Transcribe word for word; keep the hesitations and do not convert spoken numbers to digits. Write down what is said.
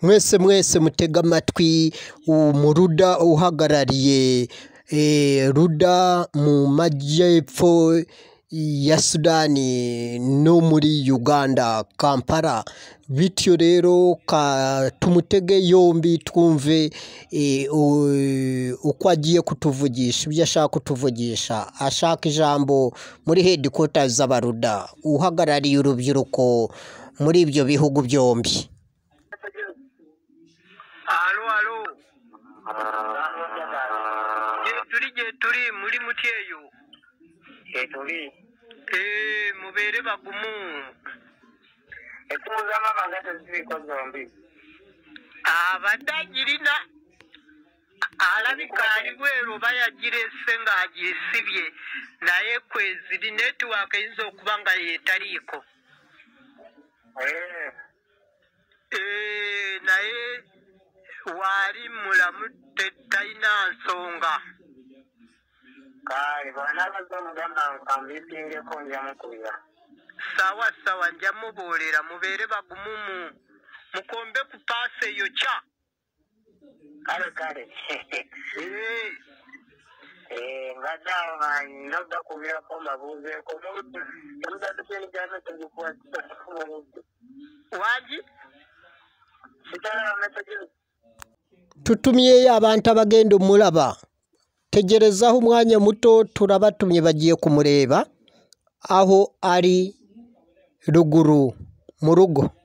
mwese mwese mutega amatwi umuruda uhagarariye ruda mu majyepfo ya Sudani no muri Uganda Kampala. Bityo rero ka tumutege yombi twumve uko agiye kutuvugisha ibyo ashaka kutuvugisha. Ashaka ijambo muri headquarters z'abaruda uhagarariye urubyiruko muri ibyo bihugu byombi. Alo alo turi je turi muri mutyeyo turi eh mubere bagumu ekuza mabanga tuziko zombi abadagirina alabikali gwero bayagire senga agisibye naye kwezi network inzo kubanga yetariko eh eh naye wari mulamute taina nsonga kali bana bazomugamba nkambipinge ko njamukubira sawa sawa njamubolera mubere bagumumu mukombe kupase yo cha kale kale eh eh ngadawa mani ndoda kubira ko mabuze ko mutu ndoda tukeni jana tujikuwa waji sitara message tutumye abantu abagenda umulaba tegerezaho umwanya muto turabatumye bagiye kumureba aho ari ruguru mu rugo.